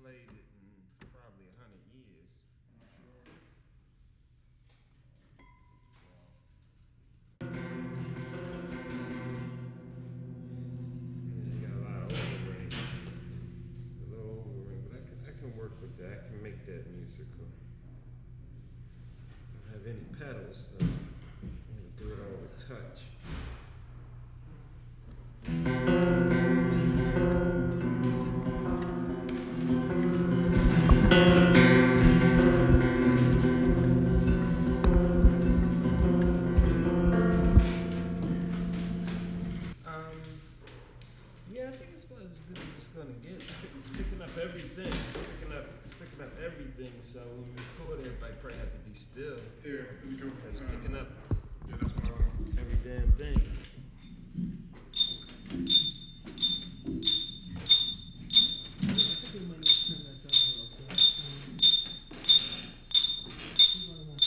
played it in probably 100 years. I'm sure. Yeah, you got a lot of overring. A little overring, but I can work with that. I can make that musical. I don't have any pedals though. I'm gonna do it all with touch. Yeah, I think it's about as good as it's gonna get. It's picking up everything. It's picking up everything. So when we record, everybody probably have to be still. Yeah, you go. It's picking up Yeah, that's my. every damn thing. I think we might need to turn that down a little bit. Who's on the wall?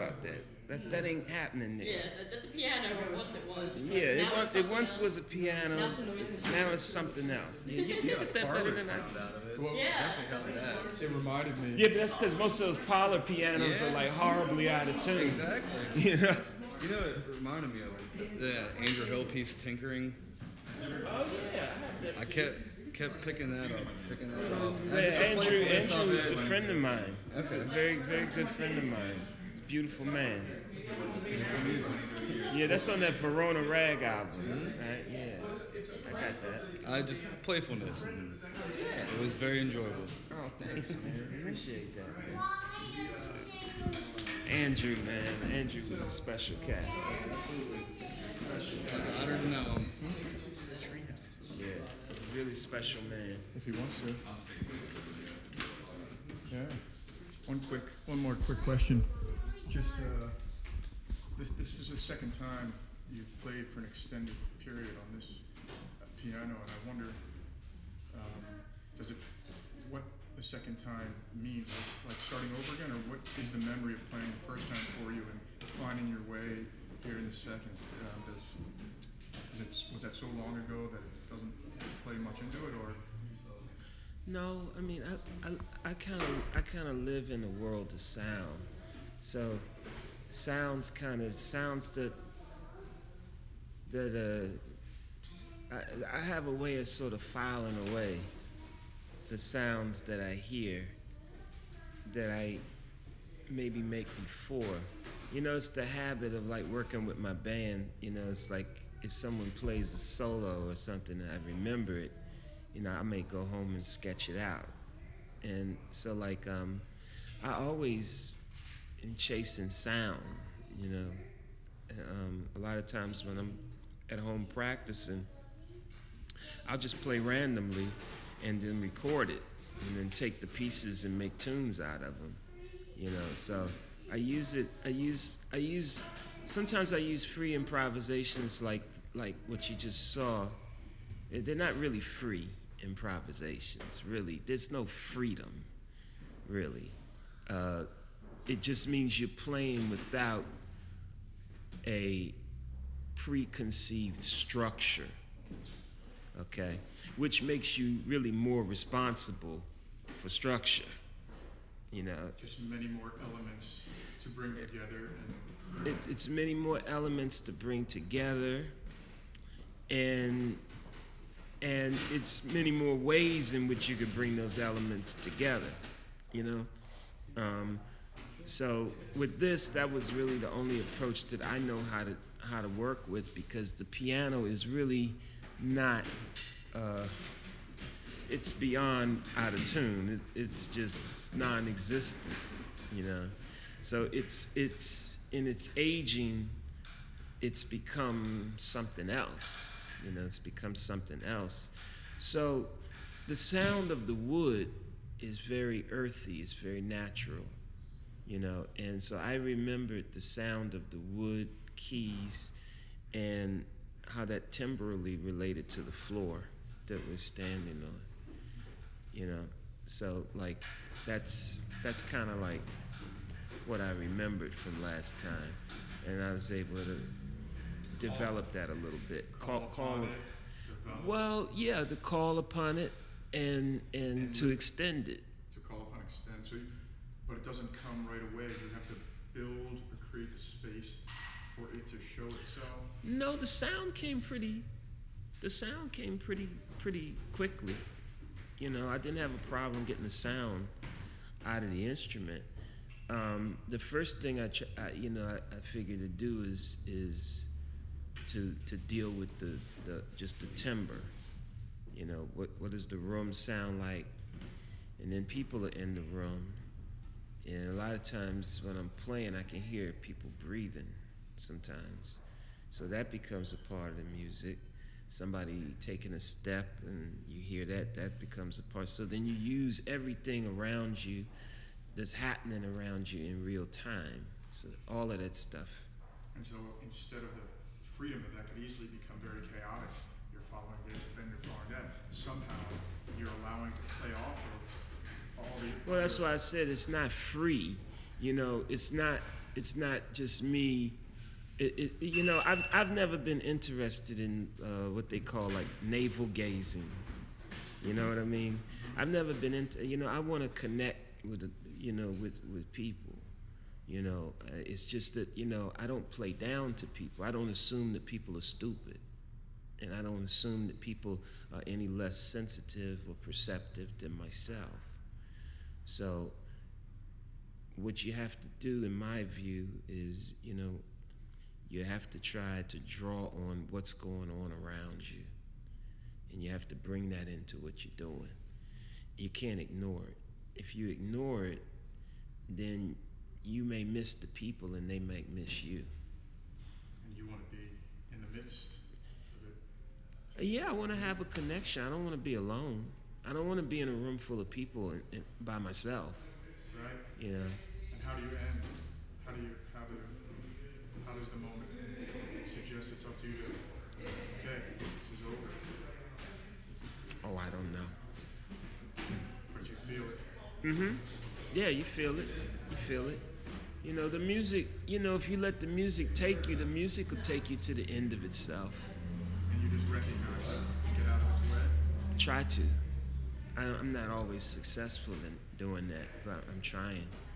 about that. That ain't happening there. Yeah, that's a piano, or once it was. Yeah, Now it's it something once else. was a piano. Now it's a noise machine. Now it's something else. Yeah, you got that better than I. Sound out of it. Well, Yeah. it reminded me. Yeah, but that's because most of those parlor pianos are like horribly out of tune. Exactly. You know? You know what it reminded me of? The Andrew Hill piece, Tinkering. Oh yeah, I had that. I kept picking that up. Yeah, Andrew is a friend of mine. He's a Okay. very, very good friend of mine. Beautiful man. Yeah, that's on that Verona Rag album, right? Yeah, I got that. I just playfulness. And it was very enjoyable. Oh, thanks, man. Appreciate that, man. Andrew, man. Andrew was a special cat. I don't know. Yeah, really special man. If he wants to. Yeah. One more quick question. Just this is the second time you've played for an extended period on this piano, and I wonder, what the second time means, like starting over again, or what is the memory of playing the first time for you and finding your way here in the second? Was that so long ago that it doesn't play much into it, or? No, I mean, I kind of live in a world of sound. So sounds that I have a way of sort of filing away the sounds that I hear that I maybe make before. You know, it's the habit of like working with my band. You know, it's like if someone plays a solo or something and I remember it, you know, I may go home and sketch it out. And so like I always am chasing sound, you know. A lot of times when I'm at home practicing, I'll just play randomly and then record it and then take the pieces and make tunes out of them, you know. So sometimes I use free improvisations like what you just saw. They're not really free improvisations, really. There's no freedom, really. It just means you're playing without a preconceived structure, okay? Which makes you really more responsible for structure, you know? Just many more elements to bring together, and It's many more elements to bring together, and it's many more ways in which you could bring those elements together, you know? So with this, that was really the only approach that I know how to work with, because the piano is really not, it's beyond out of tune. It's just non-existent, you know? So it's in its aging, it's become something else, you know, it's become something else. So the sound of the wood is very earthy, it's very natural, you know, and so I remembered the sound of the wood keys and how that timbrally related to the floor that we're standing on, you know. So like that's kind of like what I remembered from last time, and I was able to develop that a little bit. call upon it, develop, Well, yeah, to call upon it and to extend it. to call upon, extend. So, but it doesn't come right away. You have to build or create the space for it to show itself. No, the sound came pretty quickly. You know, I didn't have a problem getting the sound out of the instrument. The first thing I figured to do is to deal with just the timbre. You know, what does the room sound like? And then people are in the room, and a lot of times when I'm playing, I can hear people breathing sometimes. So that becomes a part of the music. Somebody taking a step, and you hear that becomes a part. So then you use everything around you that's happening around you in real time. So all of that stuff. And so instead of the freedom that could easily become very chaotic, you're following this, then you're following that. Somehow you're allowing to play off of all the. Well, that's why I said it's not free. You know, it's not not just me. You know, I've never been interested in what they call like navel gazing. You know what I mean? I've never been into. You know, I want to connect with with people. You know, it's just that, you know, I don't play down to people. I don't assume that people are stupid. And I don't assume that people are any less sensitive or perceptive than myself. So what you have to do, in my view, is, you know, you have to try to draw on what's going on around you. And you have to bring that into what you're doing. You can't ignore it. If you ignore it, then you may miss the people and they may miss you. And you want to be in the midst of it? Yeah, I want to have a connection. I don't want to be alone. I don't want to be in a room full of people and by myself. Right. You know. And how do you end? How does the moment suggest it's up to you to, okay, this is over? Oh, I don't know. But you feel it. Mm-hmm. Yeah, you feel it. You feel it. You know, the music, you know, if you let the music take you, the music will take you to the end of itself. And you just recognize it and get out of its way? Try to. I'm not always successful in doing that, but I'm trying.